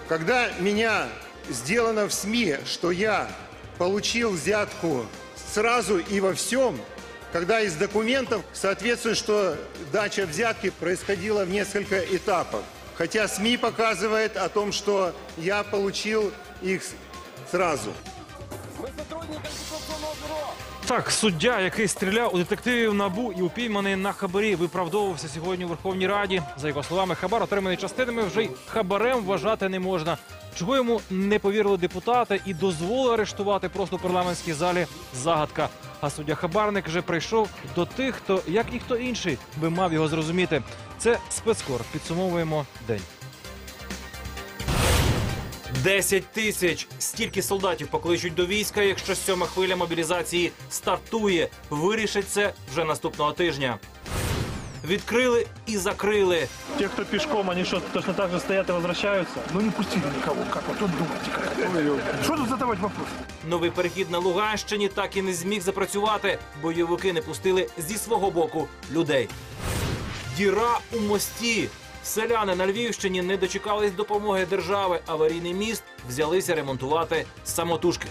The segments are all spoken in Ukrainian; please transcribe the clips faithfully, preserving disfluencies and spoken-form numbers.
Когда меня сделано в СМИ, что я получил взятку сразу и во всем, когда из документов соответствует, что дача взятки происходила в несколько этапов. Хотя СМИ показывает о том, что я получил их сразу. Так, суддя, який стріляв у детективів НАБУ і упійманий на хабарі, виправдовувався сьогодні у Верховній Раді. За його словами, хабар, отриманий частинами, вже й хабарем вважати не можна. Чого йому не повірили депутати і дозволили арештувати просто у парламентській залі – загадка. А суддя-хабарник вже прийшов до тих, хто, як ніхто інший, би мав його зрозуміти. Це спецкор. Підсумовуємо день. Десять тисяч. Стільки солдатів покличуть до війська, якщо сьома хвиля мобілізації стартує. Вирішить це вже наступного тижня. Відкрили і закрили. Те, кто пешком, они что, точно так же стоят и возвращаются? Ну не пустили никого, как вот тут думаете? Что тут задавать вопрос? Новий перехід на Луганщині так і не зміг запрацювати. Бойовики не пустили зі свого боку людей. Діра у мості. Селяни на Львівщині не дочекались допомоги держави. Аварійний міст взялися ремонтувати самотужки.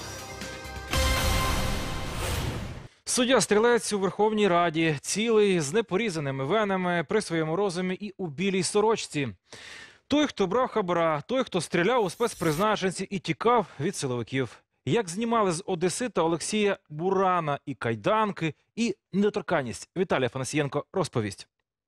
Суддя-стрілець у Верховній Раді, цілий, з непорізаними венами, при своєму розумі і у білій сорочці. Той, хто брав хабара, той, хто стріляв у спецпризначенці і тікав від силовиків. Як знімали з одесита Олексія Бурана і кайданки, і недоторканність. Віталій Афанасієнко розповість.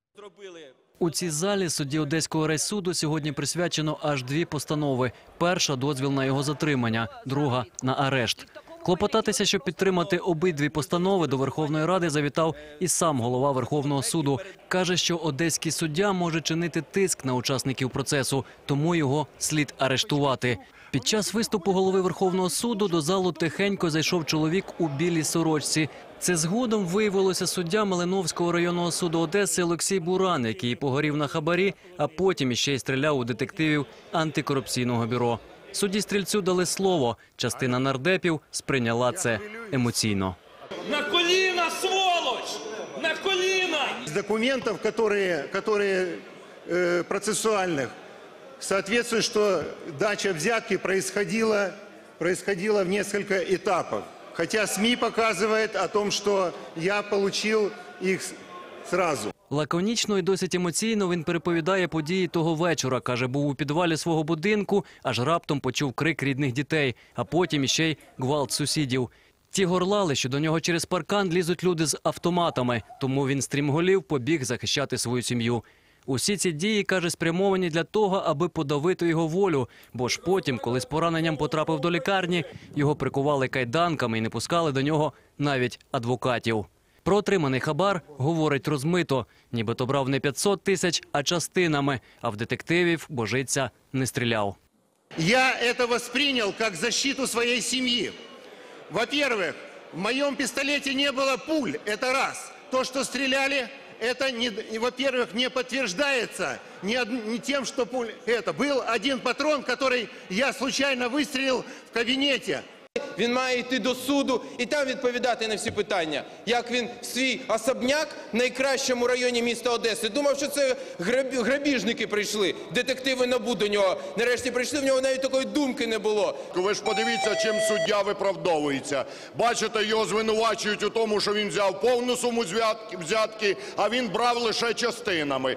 У цій залі судді Одеського райсуду сьогодні присвячено аж дві постанови. Перша – дозвіл на його затримання, друга – на арешт. Клопотатися, щоб підтримати обидві постанови, до Верховної Ради завітав і сам голова Верховного суду. Каже, що одеський суддя може чинити тиск на учасників процесу, тому його слід арештувати. Під час виступу голови Верховного суду до залу тихенько зайшов чоловік у білій сорочці. Це згодом виявилося суддя Малиновського районного суду Одеси Олексій Буран, який погорів на хабарі, а потім іще й стріляв у детективів антикорупційного бюро. Судді-стрільцю дали слово. Частина нардепів сприйняла це емоційно. На коліна, сволоч! На коліна! Из документов, которые, которые э, процессуальных, соответствует, что дача взятки происходила, происходила в несколько этапов. Хотя СМИ показывает о том, что я получил их сразу. Лаконічно і досить емоційно він переповідає події того вечора. Каже, був у підвалі свого будинку, аж раптом почув крик рідних дітей, а потім іще й гвалт сусідів. Ті горлали, що до нього через паркан лізуть люди з автоматами, тому він стрімголів побіг захищати свою сім'ю. Усі ці дії, каже, спрямовані для того, аби подавити його волю, бо ж потім, коли з пораненням потрапив до лікарні, його прикували кайданками і не пускали до нього навіть адвокатів. Про отриманий хабар говорить розмито. Нібито брав не п'ятсот тисяч, а частинами, а в детективів божиться не стріляв. Я это воспринял как защиту своей семьи. Во-первых, в моем пистолете не было пуль, это раз. То, что стреляли, это, не, во-первых, не подтверждается ни, ни тем, что пуль... Это был один патрон, который я случайно выстрелил в кабинете. Він має йти до суду і там відповідати на всі питання. Як він в свій особняк в найкращому районі міста Одеси думав, що це грабіжники прийшли, детективи НАБУ до нього. Нарешті прийшли, в нього навіть такої думки не було. Ви ж подивіться, чим суддя виправдовується. Бачите, його звинувачують у тому, що він взяв повну суму взятки, а він брав лише частинами.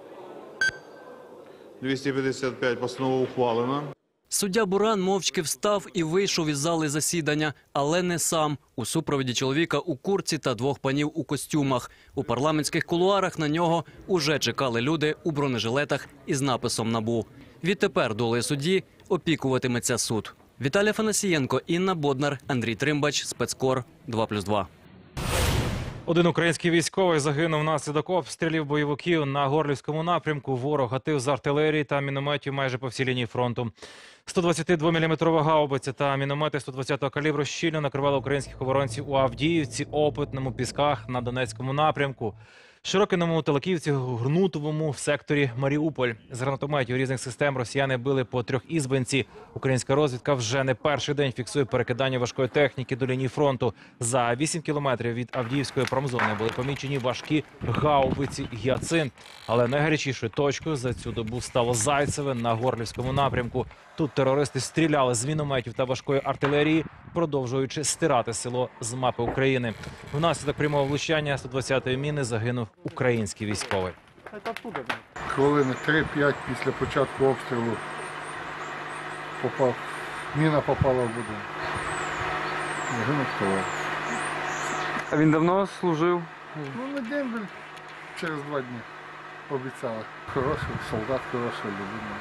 двісті п'ятдесят п'ять постанова ухвалена. Суддя Буран мовчки встав і вийшов із зали засідання, але не сам. У супроводі чоловіка у куртці та двох панів у костюмах. У парламентських кулуарах на нього уже чекали люди у бронежилетах із написом НАБУ. Відтепер долею судді опікуватиметься суд. Віталій Афанасієнко, Інна Боднар, Андрій Тримбач, спецкор два плюс два. Один український військовий загинув внаслідок обстрілів бойовиків на Горлівському напрямку. Ворог гатив з артилерії та мінометів майже по всій лінії фронту. сто двадцятидвоміліметрова гаубиця та міномети сто двадцятого калібру щільно накривали українських оборонців у Авдіївці, Опитному, Пісках на Донецькому напрямку. Широкиному, Телаківці, Гнутовому в секторі Маріуполь. З гранатометів різних систем росіяни били по трьохізбинці. Українська розвідка вже не перший день фіксує перекидання важкої техніки до лінії фронту. За вісім кілометрів від Авдіївської промзони були помічені важкі гаубиці «Гіацинт». Але найгарячішою точкою за цю добу стало Зайцеве на Горлівському напрямку. Тут терористи стріляли з мінометів та важкої артилерії, продовжуючи стирати село з мапи України. Внаслідок прямого влучання сто двадцятої міни загинув український військовий. Хвилини три-п'ять після початку обстрілу попав. Міна попала в будинок. Загинув товариш. А він давно служив? Ну, на день був, через два дні обіцяли. Хороший солдат, хороша людина.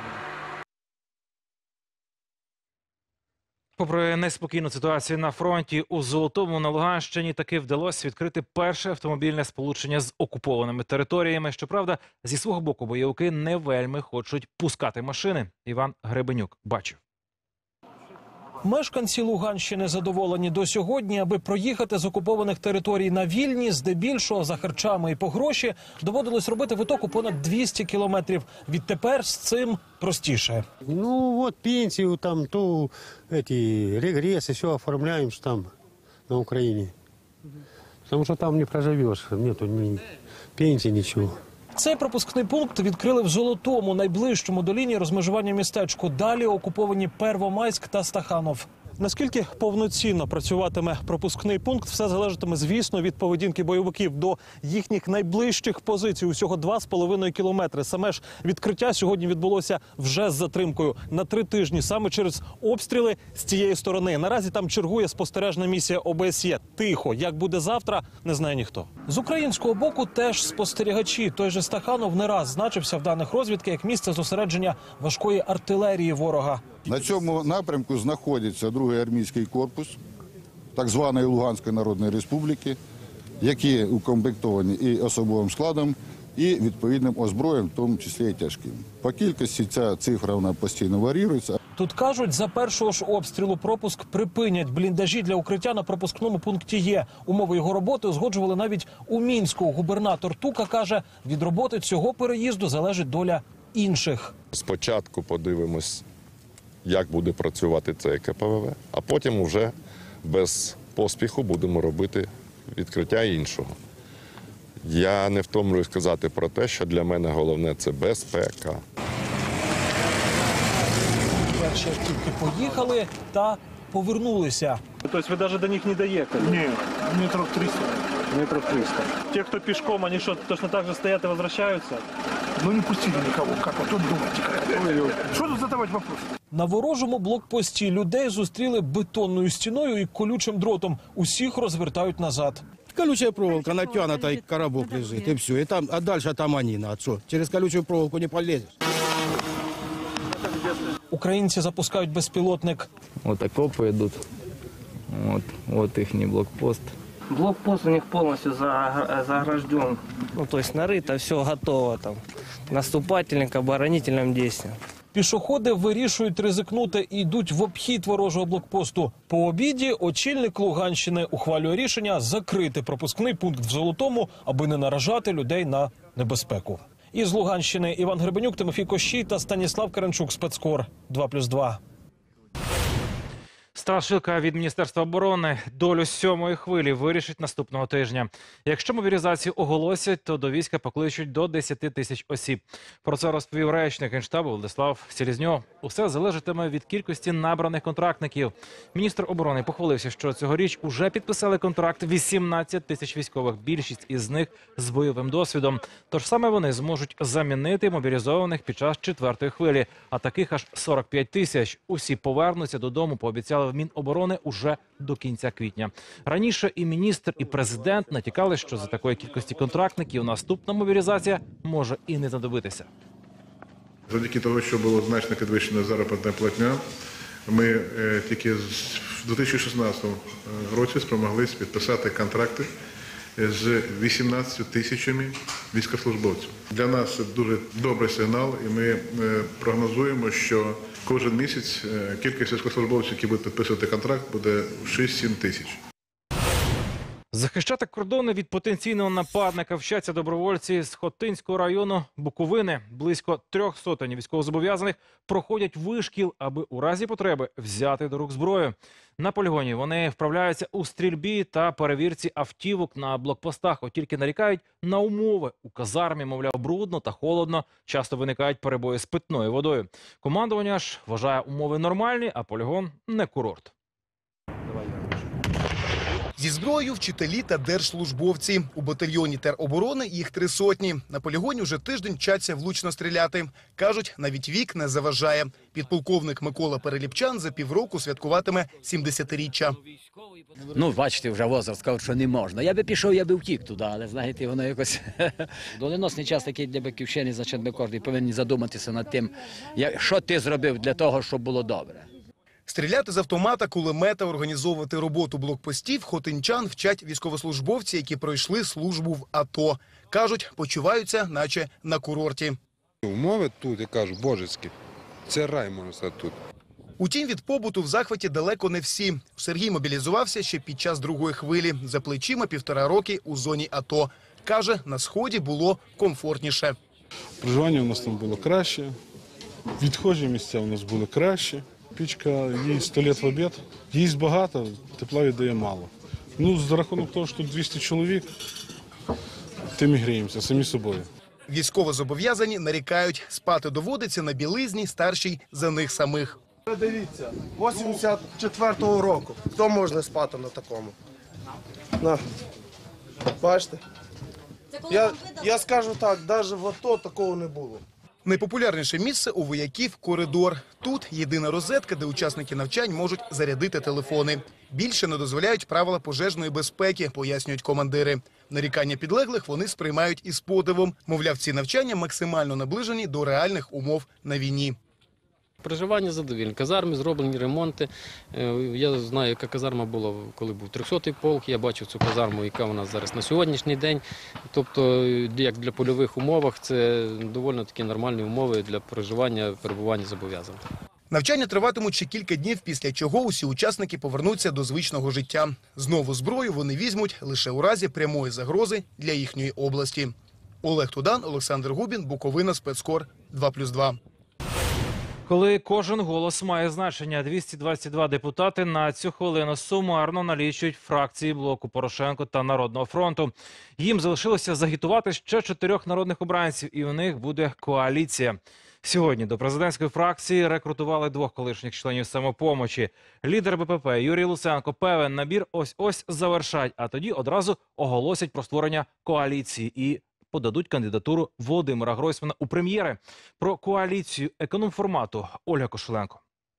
Попри неспокійну ситуацію на фронті, у Золотому на Луганщині таки вдалося відкрити перше автомобільне сполучення з окупованими територіями. Щоправда, зі свого боку бойовики не вельми хочуть пускати машини. Іван Гребенюк бачив. Мешканці Луганщини задоволені до сьогодні, аби проїхати з окупованих територій на вільні, здебільшого за харчами і по гроші, доводилось робити витоку понад двісті кілометрів. Відтепер з цим простіше. Ну вот пенсию там, то эти регрессы, все оформляем что там на Украине. Потому что там не проживешь, нету ни пенсии, ничего. Цей пропускний пункт відкрили в Золотому, найближчому до лінії розмежування містечку. Далі окуповані Первомайськ та Стаханов. Наскільки повноцінно працюватиме пропускний пункт, все залежатиме, звісно, від поведінки бойовиків до їхніх найближчих позицій. Усього два з половиною кілометри. Саме ж відкриття сьогодні відбулося вже з затримкою на три тижні, саме через обстріли з цієї сторони. Наразі там чергує спостережна місія О Б С Є. Тихо. Як буде завтра, не знає ніхто. З українського боку теж спостерігачі. Той же Стаханов не раз значився в даних розвідки як місце зосередження важкої артилерії ворога. На цьому напрямку знаходиться другий армійський корпус так званої Луганської Народної Республіки, які укомплектовані і особовим складом, і відповідним озброєм, в тому числі і тяжким. По кількості ця цифра вона постійно варіюється. Тут кажуть, за першого ж обстрілу пропуск припинять. Бліндажі для укриття на пропускному пункті є. Умови його роботи узгоджували навіть у Мінську. Губернатор Тука каже, від роботи цього переїзду залежить доля інших. Спочатку подивимось, як буде працювати цей К П В В, а потім вже без поспіху будемо робити відкриття іншого. Я не втомлююсь сказати про те, що для мене головне – це безпека. Перші автівки поїхали та повернулися. Тобто ви навіть до них не доїхали? Ні, метров триста. Метров триста. Те, кто пешком, они что, точно так же стоят и возвращаются? Ну не пустили никого. Как вы тут думаете? Что тут задавать вопрос? На ворожому блокпості людей зустріли бетонною стіною і колючим дротом. Усіх розвертають назад. Колючая проволока натянута, и коробок лежит, и все. И там, а дальше там они, на что? Через колючую проволоку не полезешь. Українці запускають безпілотник. Вот окопы идут. Вот, вот их блокпост. Блокпост у них полностью загражден. Ну, то есть нарыто, все готово там. Наступательным, к оборонительным действиям. Пішоходи вирішують ризикнути і йдуть в обхід ворожого блокпосту. По обіді очільник Луганщини ухвалює рішення закрити пропускний пункт в Золотому, аби не наражати людей на небезпеку. Із Луганщини Іван Гребенюк, Тимофій Кощій та Станіслав Каранчук, Спецкор два плюс два. Страшилка від Міністерства оборони долю сьомої хвилі вирішить наступного тижня. Якщо мобілізацію оголосять, то до війська покличуть до десяти тисяч осіб. Про це розповів речник Генштабу Владислав Селезньов. Усе залежатиме від кількості набраних контрактників. Міністр оборони похвалився, що цьогоріч уже підписали контракт вісімнадцять тисяч військових, більшість із них з бойовим досвідом. Тож саме вони зможуть замінити мобілізованих під час четвертої хвилі. А таких аж сорок п'ять тисяч. Усі повернуться додому, пообіцяли в Міноборони уже до кінця квітня. Раніше і міністр, і президент натякали, що за такої кількості контрактників наступна мобілізація може і не знадобитися. Завдяки того, що було значно підвищена заробітна платня, ми е, тільки в дві тисячі шістнадцятому році спромоглися підписати контракти з вісімнадцятьма тисячами військовослужбовців. Для нас це дуже добрий сигнал, і ми е, прогнозуємо, що кожен місяць кількість військовослужбовців, які будуть підписувати контракт, буде шість-сім тисяч. Захищати кордони від потенційного нападника вчаться добровольці з Хотинського району Буковини. Близько трьох сотень військовозобов'язаних проходять вишкіл, аби у разі потреби взяти до рук зброю. На полігоні вони вправляються у стрільбі та перевірці автівок на блокпостах. От тільки нарікають на умови. У казармі, мовляв, брудно та холодно. Часто виникають перебої з питною водою. Командування ж вважає умови нормальні, а полігон – не курорт. Зі зброєю вчителі та держслужбовці. У батальйоні тероборони їх три сотні. На полігоні вже тиждень вчаться влучно стріляти. Кажуть, навіть вік не заважає. Підполковник Микола Переліпчан за півроку святкуватиме сімдесятиріччя. Ну, бачите, вже возраст, сказав, що не можна. Я би пішов, я би втік туди, але, знаєте, воно якось... Доленосний час такий для батьківщини, значить, ми кожен повинні задуматися над тим, що ти зробив для того, щоб було добре. Стріляти з автомата, кулемета, організовувати роботу блокпостів хотинчан вчать військовослужбовці, які пройшли службу в АТО. Кажуть, почуваються, наче на курорті. Умови тут, я кажу, божеські. Це рай, можна сказати, тут. Утім, від побуту в захваті далеко не всі. Сергій мобілізувався ще під час другої хвилі. За плечима півтора роки у зоні АТО. Каже, на Сході було комфортніше. Проживання у нас там було краще, відхожі місця у нас були краще. Пічка їсть туалет в обід, їсть багато, тепла віддає мало. Ну, за рахунок того, що тут двісті чоловік, тим і гріємося, самі собою. Військовозобов'язані нарікають, спати доводиться на білизні старшій за них самих. Дивіться, вісімдесят четвертого року. Хто може спати на такому? На. Бачите? Я, я скажу так, навіть в АТО такого не було. Найпопулярніше місце у вояків – коридор. Тут єдина розетка, де учасники навчань можуть зарядити телефони. Більше не дозволяють правила пожежної безпеки, пояснюють командири. Нарікання підлеглих вони сприймають із подивом. Мовляв, ці навчання максимально наближені до реальних умов на війні. Проживання задовільне. Казарми, зроблені ремонти. Я знаю, яка казарма була, коли був трьохсотий полк. Я бачив цю казарму, яка у нас зараз на сьогоднішній день. Тобто, як для польових умовах, це доволі такі нормальні умови для проживання, перебування зобов'язаних. Навчання триватимуть ще кілька днів, після чого усі учасники повернуться до звичного життя. Знову зброю вони візьмуть лише у разі прямої загрози для їхньої області. Олег Тудан, Олександр Губін, Буковина, Спецкор, два плюс два. Коли кожен голос має значення, двісті двадцять два депутати на цю хвилину сумарно налічують фракції блоку Порошенко та Народного фронту. Їм залишилося загітувати ще чотирьох народних обранців, і у них буде коаліція. Сьогодні до президентської фракції рекрутували двох колишніх членів «Самопомочі». Лідер БПП Юрій Луценко певен, набір ось-ось завершать, а тоді одразу оголосять про створення коаліції і подадуть кандидатуру Володимира Гройсмана у прем'єри. Про коаліцію економформату Ольга Кошеленко.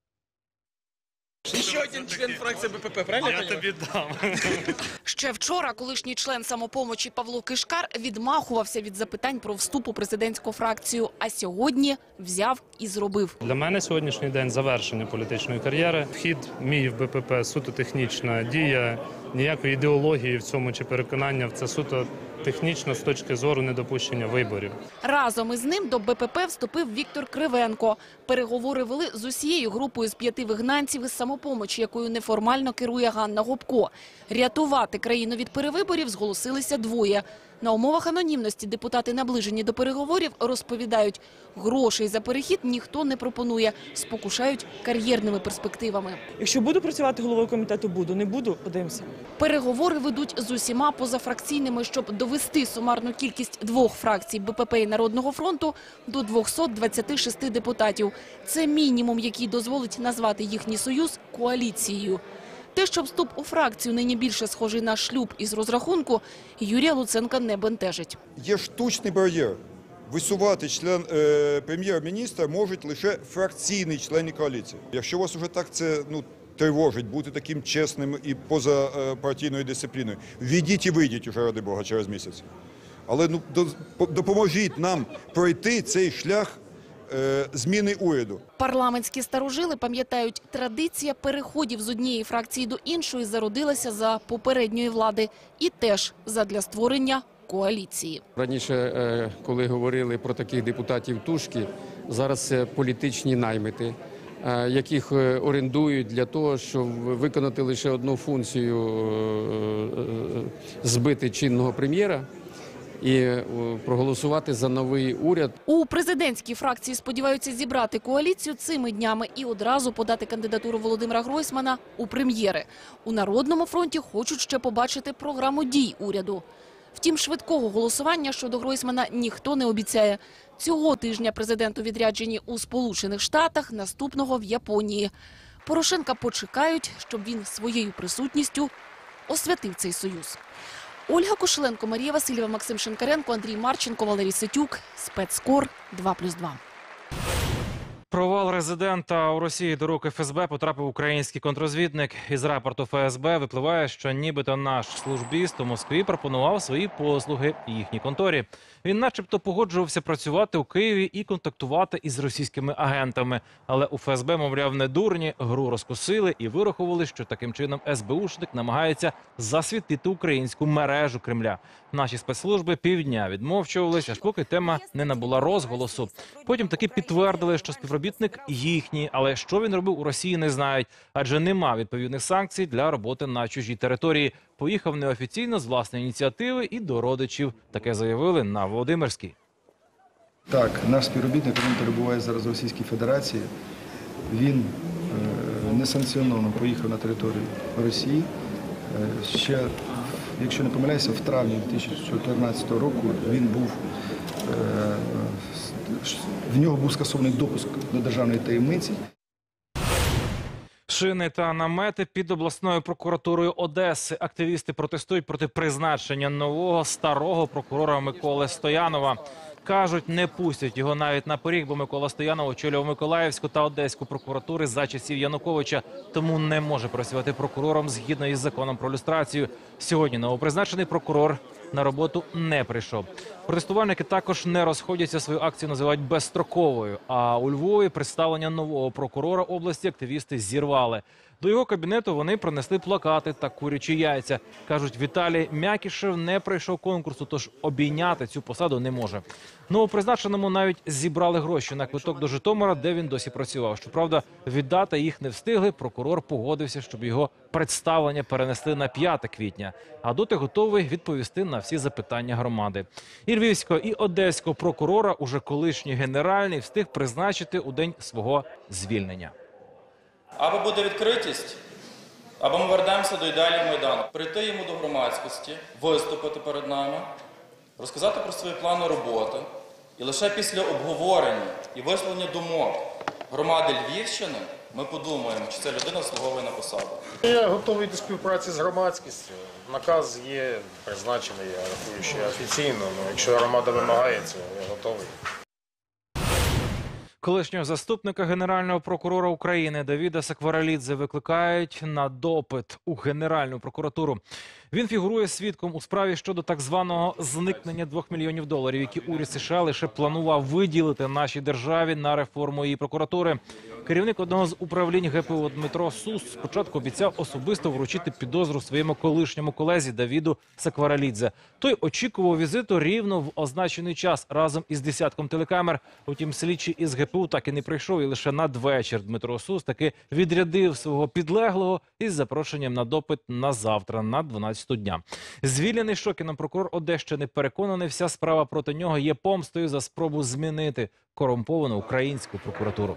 Ще один член фракції БПП, правильно я тобі дам? Ще вчора колишній член «Самопомочі» Павло Кишкар відмахувався від запитань про вступ у президентську фракцію, а сьогодні взяв і зробив. Для мене сьогоднішній день завершення політичної кар'єри. Вхід мій в БПП суто технічна дія, ніякої ідеології в цьому чи переконання, це суто технічно з точки зору недопущення виборів. Разом із ним до БПП вступив Віктор Кривенко. Переговори вели з усією групою з п'яти вигнанців із «Самопомочі», якою неформально керує Ганна Гопко. Рятувати країну від перевиборів зголосилися двоє. На умовах анонімності депутати, наближені до переговорів, розповідають, грошей за перехід ніхто не пропонує, спокушають кар'єрними перспективами. Якщо буду працювати головою комітету, буду, не буду, подивимося. Переговори ведуть з усіма позафракційними, щоб довести сумарну кількість двох фракцій БПП і Народного фронту до двохсот двадцяти шести депутатів. Це мінімум, який дозволить назвати їхній союз коаліцією. Те, що вступ у фракцію нині більше схожий на шлюб із розрахунку, Юрія Луценка не бентежить. Є штучний бар'єр. Висувати член е, прем'єр-міністра можуть лише фракційні члени коаліції. Якщо вас вже так це ну, тривожить, бути таким чесним і поза е, партійною дисципліною, війдіть і вийдіть уже, ради Бога, через місяць. Але ну, до, допоможіть нам пройти цей шлях зміни уряду. Парламентські старожили пам'ятають, традиція переходів з однієї фракції до іншої зародилася за попередньої влади і теж задля створення коаліції. Раніше, коли говорили про таких депутатів тушки, зараз це політичні наймити. яких орендують для того, щоб виконати лише одну функцію – збити чинного прем'єра і проголосувати за новий уряд. У президентській фракції сподіваються зібрати коаліцію цими днями і одразу подати кандидатуру Володимира Гройсмана у прем'єри. У Народному фронті хочуть ще побачити програму дій уряду. Втім, швидкого голосування щодо Гройсмана ніхто не обіцяє. Цього тижня президент у відрядженні у Сполучених Штатах, наступного в Японії. Порошенка почекають, щоб він своєю присутністю освятив цей союз. Ольга Кошеленко, Марія Васильєва, Максим Шинкаренко, Андрій Марченко, Валерій Ситюк. Спецкор два плюс два. Провал резидента у Росії до рук еф ес бе потрапив український контррозвідник. Із рапорту еф ес бе випливає, що нібито наш службіст у Москві пропонував свої послуги їхній конторі. Він начебто погоджувався працювати у Києві і контактувати із російськими агентами. Але у еф ес бе, мовляв, не дурні, гру розкусили і вирахували, що таким чином ес бе ушник намагається засвітити українську мережу Кремля. Наші спецслужби півдня відмовчувалися, аж поки тема не набула розголосу. Потім таки підтвердили, що співробітник їхній, але що він робив у Росії, не знають, адже нема відповідних санкцій для роботи на чужій території. Поїхав неофіційно з власної ініціативи і до родичів. Таке заявили на Володимирській. Так, наш співробітник, він перебуває зараз в Російській Федерації. Він е, несанкціоновано поїхав на територію Росії. Е, ще, якщо не помиляюся, в травні дві тисячі чотирнадцятого року він був, е, в нього був скасований допуск до державної таємниці. Шини та намети під обласною прокуратурою Одеси. Активісти протестують проти призначення нового старого прокурора Миколи Стоянова. Кажуть, не пустять його навіть на поріг, бо Микола Стоянов очолював Миколаївську та Одеську прокуратури за часів Януковича, тому не може працювати прокурором згідно із законом про люстрацію. Сьогодні новопризначений прокурор на роботу не прийшов. Протестувальники також не розходяться, свою акцію називають безстроковою. А у Львові представлення нового прокурора області активісти зірвали. До його кабінету вони принесли плакати та курячі яйця. Кажуть, Віталій Мякішев не пройшов конкурсу, тож обійняти цю посаду не може. Новопризначеному навіть зібрали гроші на квиток до Житомира, де він досі працював. Щоправда, віддати їх не встигли. Прокурор погодився, щоб його представлення перенесли на п'яте квітня. А доти готовий відповісти на всі запитання громади. І львівського, і одеського прокурора уже колишній генеральний встиг призначити у день свого звільнення. Або буде відкритість, або ми вернемося до ідеалів Майдану. Прийти йому до громадськості, виступити перед нами, розказати про свої плани роботи. І лише після обговорення і висловлення думок громади Львівщини ми подумаємо, чи ця людина заслуговує на посаду. Я готовий до співпраці з громадськістю. Наказ є призначений, я рахую, що офіційно. Ну, якщо громада вимагає цього, я готовий. Колишнього заступника Генерального прокурора України Давіда Сакваралідзе викликають на допит у Генеральну прокуратуру. Він фігурує свідком у справі щодо так званого зникнення двох мільйонів доларів, які уряд США лише планував виділити нашій державі на реформу її прокуратури. Керівник одного з управлінь ге пе у Дмитро Сус спочатку обіцяв особисто вручити підозру своєму колишньому колезі Давіду Сакваралідзе. Той очікував візиту рівно в означений час разом із десятком телекамер. Утім, слідчий із ге пе у так і не прийшов, і лише надвечір Дмитро Сус таки відрядив свого підлеглого із запрошенням на допит на завтра, на дванадцяту дня. Звільнений Шокіном прокурор Одещини переконаний, вся справа проти нього є помстою за спробу змінити корумповану українську прокуратуру.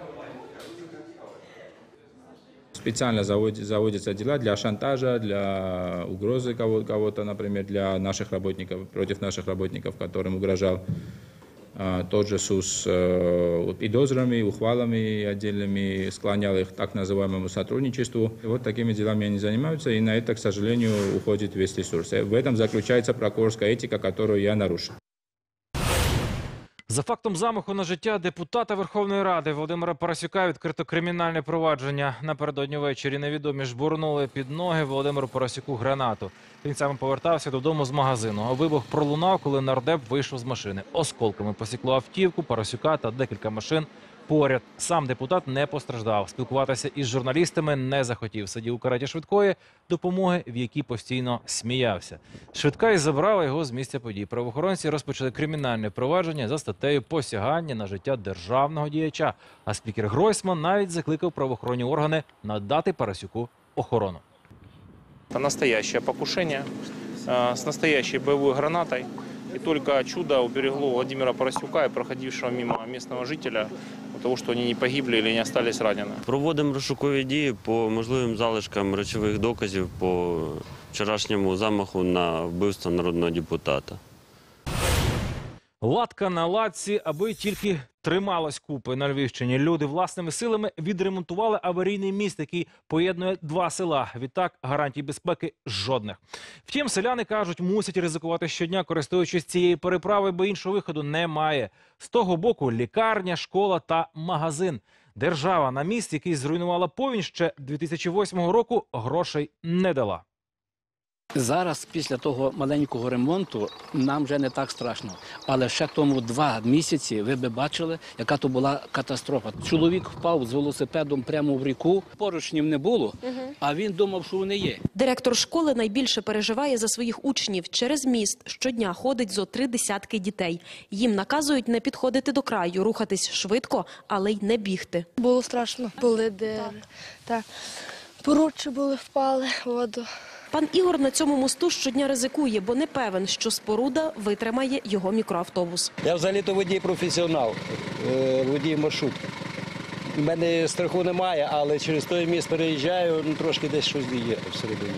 Специально заводятся дела для шантажа, для угрозы кого-то, например, для наших работников, против наших работников, которым угрожал тот же СУС подозрами, ухвалами отдельными, склонял их к так называемому сотрудничеству. Вот такими делами они занимаются, и на это, к сожалению, уходит весь ресурс. В этом заключается прокурорская этика, которую я нарушил. За фактом замаху на життя депутата Верховної Ради Володимира Парасюка відкрито кримінальне провадження. Напередодні ввечері невідомі жбурнули під ноги Володимиру Парасюку гранату. Він саме повертався додому з магазину. А вибух пролунав, коли нардеп вийшов з машини. Осколками посікло автівку, Парасюка та декілька машин. поряд. Сам депутат не постраждав. Спілкуватися із журналістами не захотів. Сидів у кареті швидкої допомоги, в якій постійно сміявся. Швидка і забрала його з місця подій. Правоохоронці розпочали кримінальне провадження за статтею посягання на життя державного діяча. А спікер Гройсман навіть закликав правоохоронні органи надати Парасюку охорону. Это настоящее покушение э, с настоящей боевой гранатой. И только чудо уберегло Владимира Парасюка и проходившего мимо местного жителя от того, что они не погибли или не остались ранены. Проводимо розшукові дії по можливим залишкам речових доказів по вчорашньому замаху на вбивство народного депутата. Латка на латці, аби тільки трималось купи на Львівщині. Люди власними силами відремонтували аварійний міст, який поєднує два села. Відтак гарантій безпеки жодних. Втім, селяни кажуть, мусять ризикувати щодня, користуючись цією переправою, бо іншого виходу немає. З того боку лікарня, школа та магазин. Держава на міст, який зруйнувала повінь ще дві тисячі восьмого року, грошей не дала. Зараз, після того маленького ремонту, нам вже не так страшно. Але ще тому два місяці ви б бачили, яка то була катастрофа. Чоловік впав з велосипедом прямо в ріку, поручнів не було, а він думав, що вони є. Директор школи найбільше переживає за своїх учнів. Через міст щодня ходить зо три десятки дітей. Їм наказують не підходити до краю, рухатись швидко, але й не бігти. Було страшно, були дерева, так. Поруччі були, впали в воду. Пан Ігор на цьому мосту щодня ризикує, бо не певен, що споруда витримає його мікроавтобус. Я взагалі-то водій-професіонал, водій маршрутки. У мене страху немає, але через той міст переїжджаю, ну, трошки десь щось є всередині.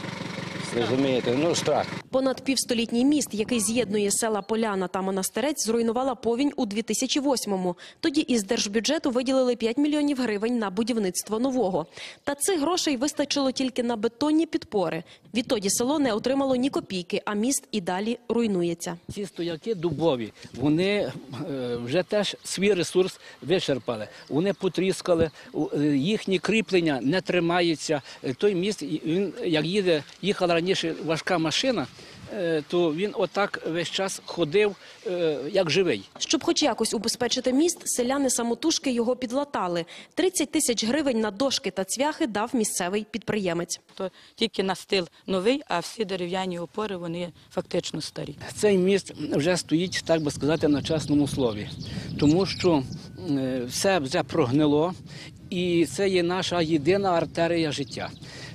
Розумієте, ну страх. Понад півстолітній міст, який з'єднує села Поляна та Монастирець, зруйнувала повінь у дві тисячі восьмому. Тоді із держбюджету виділили п'ять мільйонів гривень на будівництво нового. Та цих грошей вистачило тільки на бетонні підпори. Відтоді село не отримало ні копійки, а міст і далі руйнується. Ці стояки дубові, вони е, вже теж свій ресурс вичерпали. Вони потріскали, їхні кріплення не тримаються. Той міст, він, як їде, їхала раніше важка машина, то він отак весь час ходив, як живий. Щоб хоч якось убезпечити міст, селяни самотужки його підлатали. тридцять тисяч гривень на дошки та цвяхи дав місцевий підприємець. То тільки настил новий, а всі дерев'яні опори, вони фактично старі. Цей міст вже стоїть, так би сказати, на чесному слові. Тому що все вже прогнило, і це є наша єдина артерія життя.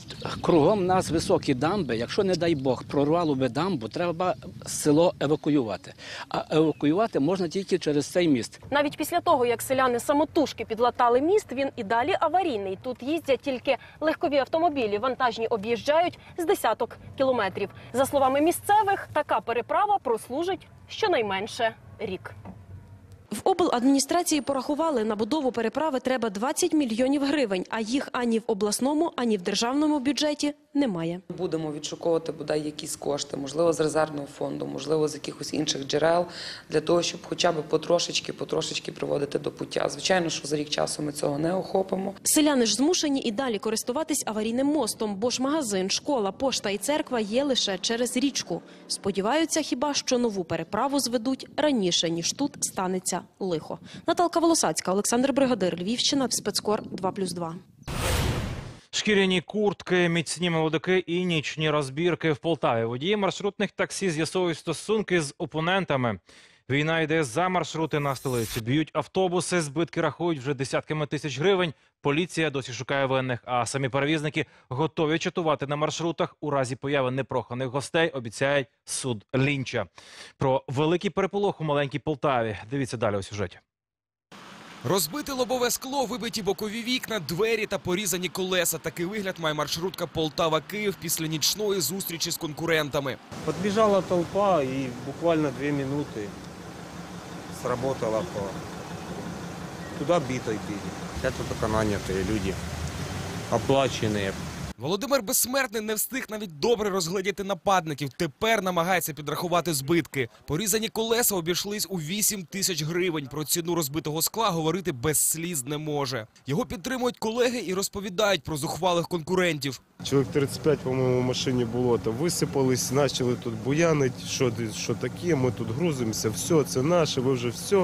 Кругом нас високі дамби. Якщо, не дай Бог, прорвало би дамбу, треба село евакуювати. А евакуювати можна тільки через цей міст. Навіть після того, як селяни самотужки підлатали міст, він і далі аварійний. Тут їздять тільки легкові автомобілі, вантажні об'їжджають з десяток кілометрів. За словами місцевих, така переправа прослужить щонайменше рік. В обладміністрації порахували, на будову переправи треба двадцять мільйонів гривень, а їх ані в обласному, ані в державному бюджеті немає. Будемо відшуковувати бодай якісь кошти, можливо, з резервного фонду, можливо, з якихось інших джерел, для того, щоб хоча б потрошечки, потрошечки приводити до пуття. Звичайно, що за рік часу ми цього не охопимо. Селяни ж змушені і далі користуватись аварійним мостом, бо ж магазин, школа, пошта і церква є лише через річку. Сподіваються хіба, що нову переправу зведуть раніше, ніж тут станеться лихо. Наталка Волосацька, Олександр Бригадир, Львівщина, Спецкор два плюс два. Шкіряні куртки, міцні молодики і нічні розбірки в Полтаві. Водії маршрутних таксі з'ясовують стосунки з опонентами. Війна йде за маршрути на столицю. Б'ють автобуси, збитки рахують вже десятками тисяч гривень. Поліція досі шукає винних, а самі перевізники готові чатувати на маршрутах. У разі появи непроханих гостей обіцяють суд лінча. Про великий переполох у маленькій Полтаві. Дивіться далі у сюжеті. Розбите лобове скло, вибиті бокові вікна, двері та порізані колеса. Такий вигляд має маршрутка Полтава-Київ після нічної зустрічі з конкурентами. Подбежала толпа и буквально две минуты сработала по... Туда битой били. Это только нанятые люди, оплаченные. Володимир Безсмертний не встиг навіть добре розгледіти нападників. Тепер намагається підрахувати збитки. Порізані колеса обійшлись у вісім тисяч гривень. Про ціну розбитого скла говорити без сліз не може. Його підтримують колеги і розповідають про зухвалих конкурентів. Чоловік тридцять п'ять, по-моєму, в машині було. Та висипались, почали тут буянити, що, що таке, ми тут грузимося, все, це наше, ви вже все.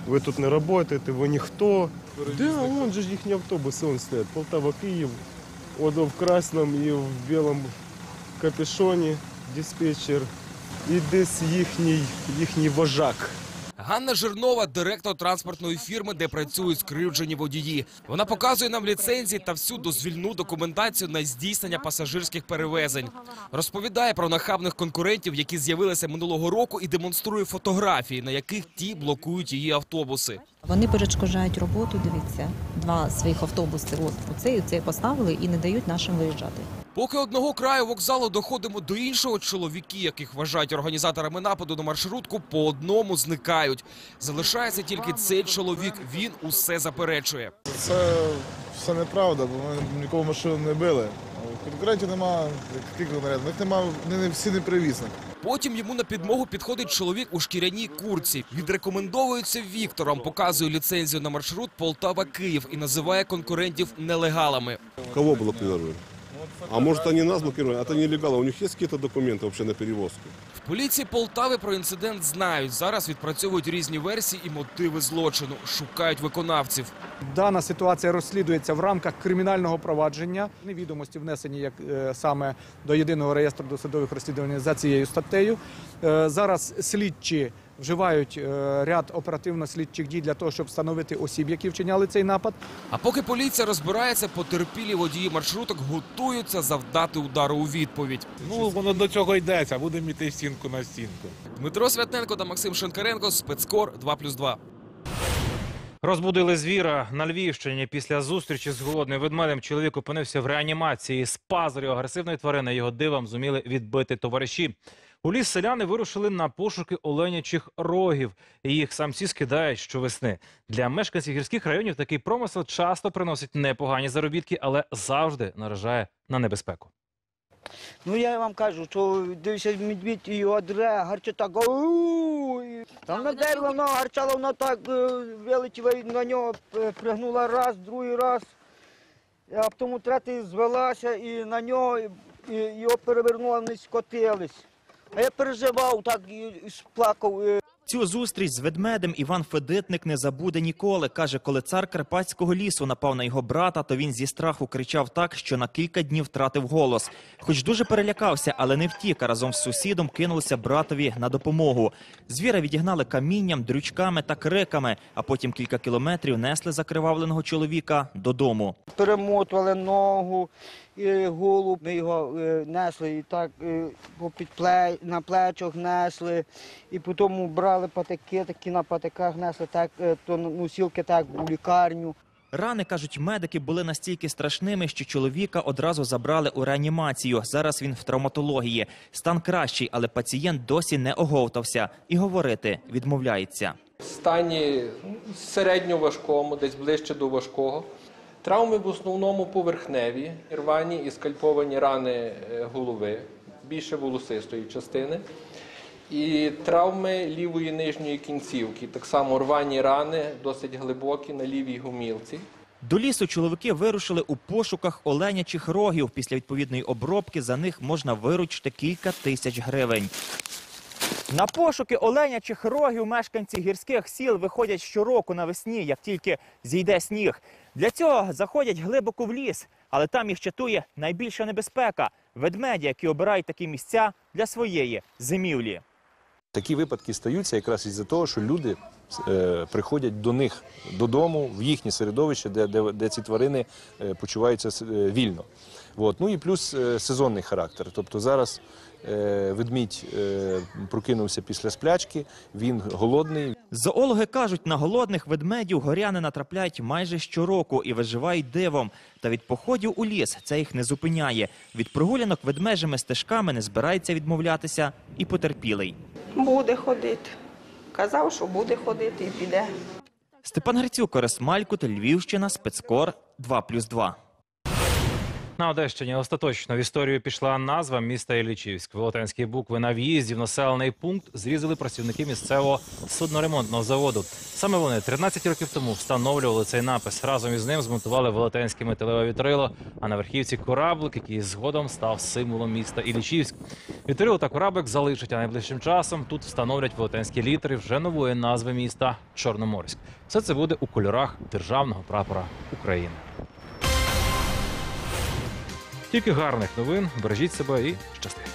ви тут не працюєте, ви ніхто. Да, вон же ж їхні автобуси, вон стоять, Полтава-Київ, от в красному і в білому капюшоні диспетчер, і десь їхній, їхній вожак. Ганна Жирнова – директор транспортної фірми, де працюють скривджені водії. Вона показує нам ліцензії та всю дозвільну документацію на здійснення пасажирських перевезень. Розповідає про нахабних конкурентів, які з'явилися минулого року, і демонструє фотографії, на яких ті блокують її автобуси. Вони перешкоджають роботу, дивіться, два своїх автобуси, от оцей, оцей поставили і не дають нашим виїжджати. Поки одного краю вокзалу доходимо до іншого, чоловіки, яких вважають організаторами нападу на маршрутку, по одному зникають. Залишається тільки цей чоловік, він усе заперечує. Це все неправда, бо ми нікого машину не били. Конкурентів немає, яких нарядів, них немає, вони всі не привізники. Потім йому на підмогу підходить чоловік у шкіряній куртці. Відрекомендовується Віктором, показує ліцензію на маршрут Полтава-Київ і називає конкурентів нелегалами. Кого блокировали? А может, они нас блокировали? Это нелегалы. У них есть какие-то документы вообще на перевозку? В поліції Полтави про інцидент знають. Зараз відпрацьовують різні версії і мотиви злочину. Шукають виконавців. Дана ситуація розслідується в рамках кримінального провадження. Відомості внесені як е, саме до єдиного реєстру досудових розслідувань за цією статтею. Е, зараз слідчі вживають е, ряд оперативно-слідчих дій для того, щоб встановити осіб, які вчиняли цей напад. А поки поліція розбирається, потерпілі водії маршруток готуються завдати удару у відповідь. Ну, воно до цього йдеться, будемо йти стінку на стінку. Дмитро Святненко та Максим Шинкаренко, Спецкор два плюс два. Розбудили звіра на Львівщині. Після зустрічі з голодним ведмедем чоловік опинився в реанімації. З пазурів агресивної тварини його дивом зуміли відбити товариші. У ліс селяни вирушили на пошуки оленячих рогів. Їх самці скидають щовесни. Для мешканців гірських районів такий промисел часто приносить непогані заробітки, але завжди наражає на небезпеку. Ну я вам кажу, що дивишся медвідь і його дре, гарче так. Там на дерево воно гарчало, воно так вилетіло, на нього пригнула раз, другий раз, а потім третій звелася і на нього і його перевернуло, вони скотились. А я переживав, так і сплакав. Цю зустріч з ведмедем Іван Федитник не забуде ніколи. Каже, коли цар Карпатського лісу напав на його брата, то він зі страху кричав так, що на кілька днів втратив голос. Хоч дуже перелякався, але не втік, а разом з сусідом кинулися братові на допомогу. Звіра відігнали камінням, дрючками та криками, а потім кілька кілометрів несли закривавленого чоловіка додому. Перемотували ногу, і голову, ми його несли і так попід плеч, на плечах несли, і потім брали патики, такі на патиках несли, так, то носілки так у лікарню. Рани, кажуть медики, були настільки страшними, що чоловіка одразу забрали у реанімацію. Зараз він в травматології. Стан кращий, але пацієнт досі не оговтався і говорити відмовляється. В стані середньо-важкому, десь ближче до важкого. Травми в основному поверхневі, рвані і скальповані рани голови, більше волосистої частини. І травми лівої нижньої кінцівки, так само рвані рани, досить глибокі на лівій гомілці. До лісу чоловіки вирушили у пошуках оленячих рогів. Після відповідної обробки за них можна виручити кілька тисяч гривень. На пошуки оленячих рогів мешканці гірських сіл виходять щороку навесні, як тільки зійде сніг. Для цього заходять глибоко в ліс, але там їх чатує найбільша небезпека – ведмеді, які обирають такі місця для своєї зимівлі. Такі випадки стаються якраз із-за того, що люди е, приходять до них додому, в їхнє середовище, де, де, де ці тварини е, почуваються е, вільно. От. Ну і плюс е, сезонний характер. Тобто зараз е, ведмідь е, прокинувся після сплячки, він голодний. Зоологи кажуть, на голодних ведмедів горяни натрапляють майже щороку і виживають дивом. Та від походів у ліс це їх не зупиняє. Від прогулянок ведмежими стежками не збирається відмовлятися і потерпілий. Буде ходити. Казав, що буде ходити і піде. Степан Грицюк, Орес Малькут, Львівщина, Спецкор два плюс два. На Одещині остаточно в історію пішла назва міста Іллічівськ. Велетенські букви на в'їзді в населений пункт зрізали працівники місцевого судноремонтного заводу. Саме вони тринадцять років тому встановлювали цей напис. Разом із ним змонтували велетенське металеве вітрило, а на верхівці кораблик, який згодом став символом міста Іллічівськ. Вітрило та кораблик залишать, а найближчим часом тут встановлять велетенські літери вже нової назви міста – Чорноморськ. Все це буде у кольорах державного прапора України. Тільки гарних новин, бережіть себе і щастя.